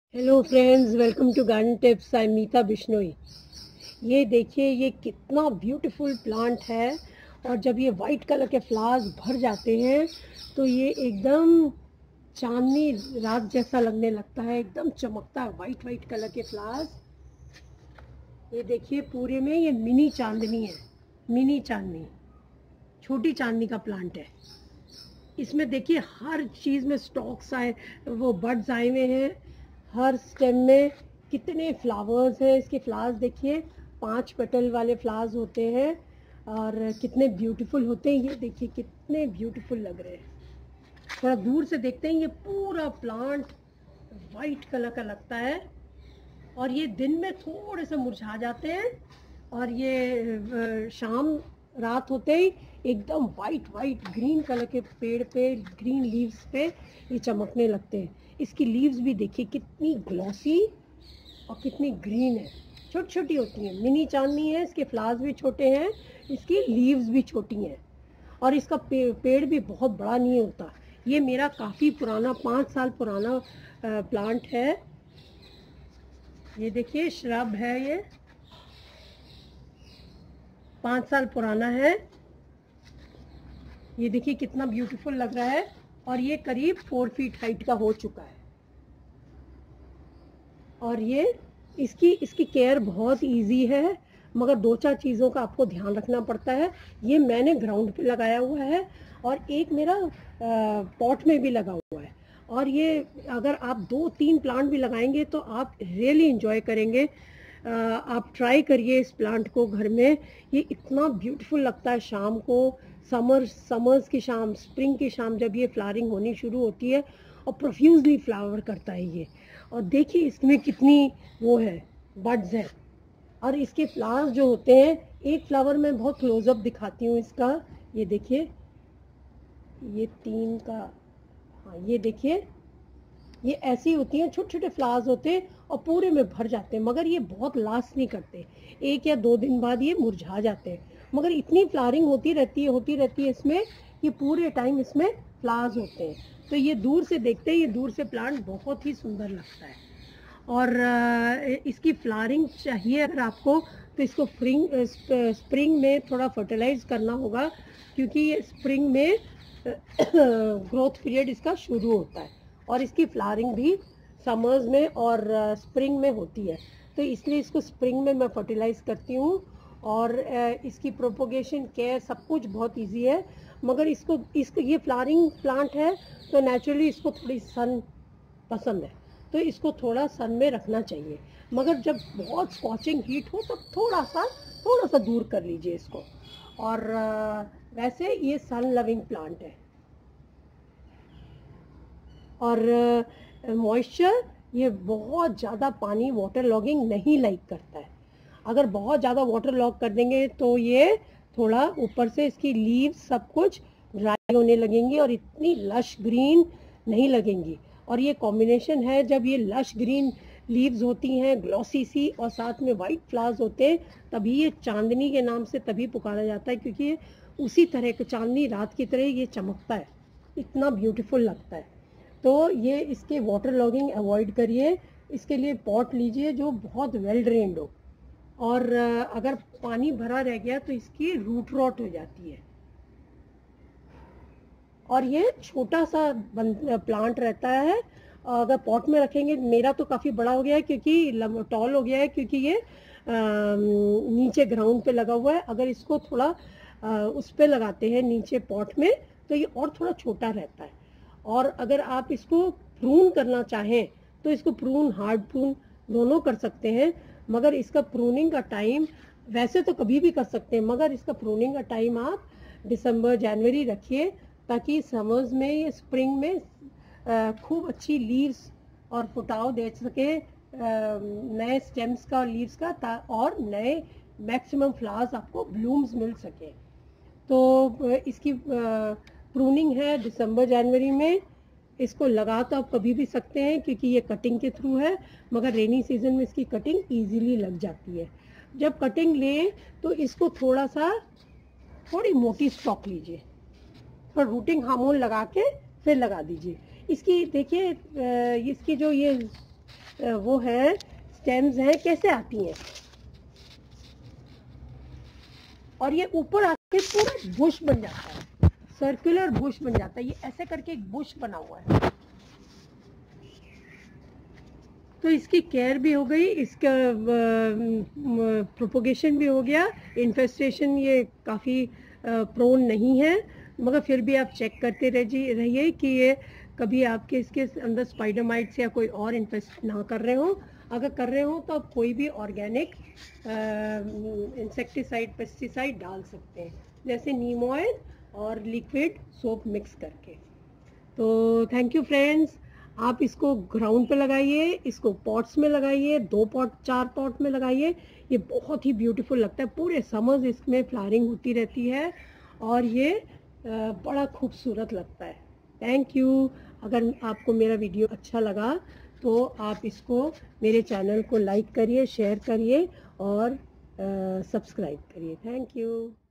Hello friends, welcome to garden tips. I Meeta Bishnoi. ये देखिए, ये कितना ब्यूटीफुल प्लांट है। और जब ये वाइट कलर के फ्लावर्स भर जाते हैं तो ये एकदम चांदनी रात जैसा लगने लगता है, एकदम चमकता है। वाइट वाइट कलर के फ्लावर्स, ये देखिए पूरे में ये मिनी चांदनी है। मिनी चांदनी, छोटी चांदनी का प्लांट है। इसमें देखिए हर चीज़ में स्टॉक्स आए, वो बड्स आए हुए हैं। हर स्टेम में कितने फ्लावर्स हैं। इसके फ्लावर्स देखिए, 5 पेटल वाले फ्लावर्स होते हैं और कितने ब्यूटीफुल होते हैं। ये देखिए कितने ब्यूटीफुल लग रहे हैं। थोड़ा दूर से देखते हैं, ये पूरा प्लांट वाइट कलर का लगता है और ये दिन में थोड़े से मुरझा जाते हैं और ये शाम रात होते ही एकदम वाइट वाइट ग्रीन कलर के पेड़ पे, ग्रीन लीव्स पे ये चमकने लगते हैं। इसकी लीव्स भी देखिए कितनी ग्लॉसी और कितनी ग्रीन है। छोटी छोटी होती हैं, मिनी चांदनी है। इसके फ्लावर्स भी छोटे हैं, इसकी लीव्स भी छोटी हैं और इसका पेड़ भी बहुत बड़ा नहीं होता। ये मेरा काफ़ी पुराना, 5 साल पुराना प्लांट है। ये देखिए श्रब है, ये 5 साल पुराना है। ये देखिए कितना ब्यूटीफुल लग रहा है और ये करीब 4 फीट हाइट का हो चुका है। और ये इसकी केयर बहुत इजी है, मगर 2-4 चीज़ों का आपको ध्यान रखना पड़ता है। ये मैंने ग्राउंड पे लगाया हुआ है और एक मेरा पॉट में भी लगा हुआ है। और ये अगर आप 2-3 प्लांट भी लगाएंगे तो आप रियली इंजॉय करेंगे। आप ट्राई करिए इस प्लांट को घर में। ये इतना ब्यूटीफुल लगता है शाम को, समर्स की शाम, स्प्रिंग की शाम, जब ये फ्लावरिंग होनी शुरू होती है और प्रोफ्यूजली फ्लावर करता है ये। और देखिए इसमें कितनी वो है, बड्स है। और इसके फ्लावर्स जो होते हैं, एक फ्लावर में बहुत क्लोजअप दिखाती हूँ इसका। ये देखिए, ये 3 का, हाँ ये देखिए, ये ऐसी होती हैं, छोटे छोटे फ्लावर्स होते हैं और पूरे में भर जाते हैं, मगर ये बहुत लास्ट नहीं करते। 1 या 2 दिन बाद ये मुरझा जाते हैं, मगर इतनी फ्लावरिंग होती रहती है इसमें, ये पूरे टाइम इसमें फ्लावर्स होते हैं। तो ये दूर से देखते हैं, ये दूर से प्लांट बहुत ही सुंदर लगता है। और इसकी फ्लावरिंग चाहिए अगर आपको, तो इसको स्प्रिंग में थोड़ा फर्टिलाइज करना होगा, क्योंकि ये स्प्रिंग में ग्रोथ पीरियड इसका शुरू होता है और इसकी फ्लावरिंग भी समर्स में और स्प्रिंग में होती है। तो इसलिए इसको स्प्रिंग में मैं फर्टिलाइज करती हूँ। और इसकी प्रोपोगेशन केयर सब कुछ बहुत इजी है, मगर इसको ये फ्लावरिंग प्लांट है तो नेचुरली इसको थोड़ी सन पसंद है, तो इसको थोड़ा सन में रखना चाहिए। मगर जब बहुत स्कॉचिंग हीट हो तब थोड़ा सा दूर कर लीजिए इसको। और वैसे ये सन लविंग प्लांट है। और मॉइस्चर, ये बहुत ज़्यादा पानी, वाटर लॉगिंग नहीं लाइक करता है। अगर बहुत ज़्यादा वाटर लॉग कर देंगे तो ये थोड़ा ऊपर से इसकी लीव्स सब कुछ ड्राई होने लगेंगी और इतनी लश ग्रीन नहीं लगेंगी। और ये कॉम्बिनेशन है, जब ये लश ग्रीन लीव्स होती हैं, ग्लॉसी सी, और साथ में वाइट फ्लावर्स होते हैं, तभी ये चांदनी के नाम से तभी पुकारा जाता है, क्योंकि ये उसी तरह के चांदनी रात की तरह ये चमकता है, इतना ब्यूटीफुल लगता है। तो ये इसके वाटर लॉगिंग अवॉइड करिए। इसके लिए पॉट लीजिए जो बहुत वेल ड्रेन्ड हो। और अगर पानी भरा रह गया तो इसकी रूट रॉट हो जाती है। और ये छोटा सा प्लांट रहता है, अगर पॉट में रखेंगे, मेरा तो काफ़ी बड़ा हो गया है क्योंकि टॉल हो गया है, क्योंकि ये नीचे ग्राउंड पे लगा हुआ है। अगर इसको थोड़ा उस पे लगाते हैं नीचे पॉट में, तो ये और थोड़ा छोटा रहता है। और अगर आप इसको प्रून करना चाहें तो इसको प्रून, हार्ड प्रून दोनों कर सकते हैं, मगर इसका प्रूनिंग का टाइम, वैसे तो कभी भी कर सकते हैं, मगर इसका प्रूनिंग का टाइम आप दिसंबर जनवरी रखिए, ताकि समर्स में या स्प्रिंग में खूब अच्छी लीव्स और फुटाव दे सके नए स्टेम्स का और लीव्स का, और नए मैक्सिमम फ्लावर्स आपको ब्लूम्स मिल सके। तो इसकी प्रूनिंग है दिसंबर जनवरी में। इसको लगा तो आप कभी भी सकते हैं क्योंकि ये कटिंग के थ्रू है, मगर रेनी सीजन में इसकी कटिंग इजीली लग जाती है। जब कटिंग लें तो इसको थोड़ी मोटी स्टॉक लीजिए, थोड़ा रूटिंग हार्मोन लगा के फिर लगा दीजिए। इसकी देखिए, इसकी जो ये वो है स्टेम्स हैं कैसे आती हैं, और ये ऊपर आके पूरा बुश बन जाता है, सर्कुलर बुश बन जाता है। ये ऐसे करके एक बुश बना हुआ है। तो इसकी केयर भी हो गई, इसका प्रोपोगेशन भी हो गया। इन्फेस्टेशन ये काफ़ी प्रोन नहीं है, मगर फिर भी आप चेक करते रहिए कि ये कभी आपके इसके अंदर स्पाइडर माइट्स या कोई और इन्फेस्ट ना कर रहे हो। अगर कर रहे हो तो आप कोई भी ऑर्गेनिक इंसेक्टिसाइड पेस्टिसाइड डाल सकते हैं, जैसे नीम ऑयल और लिक्विड सोप मिक्स करके। तो थैंक यू फ्रेंड्स, आप इसको ग्राउंड पे लगाइए, इसको पॉट्स में लगाइए, 2 पॉट 4 पॉट में लगाइए। ये बहुत ही ब्यूटीफुल लगता है, पूरे समर्स इसमें फ्लावरिंग होती रहती है और ये बड़ा खूबसूरत लगता है। Thank you. अगर आपको मेरा वीडियो अच्छा लगा तो आप इसको मेरे चैनल को लाइक करिए, शेयर करिए और सब्सक्राइब करिए। Thank you.